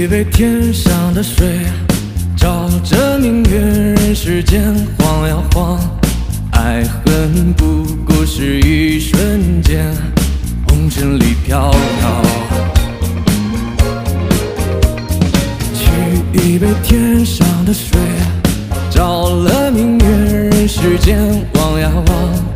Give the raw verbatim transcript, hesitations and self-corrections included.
一杯天上的水，照着明月，人世间晃呀晃。爱恨不过是一瞬间，红尘里飘飘。取一杯天上的水，照了明月，人世间望呀望。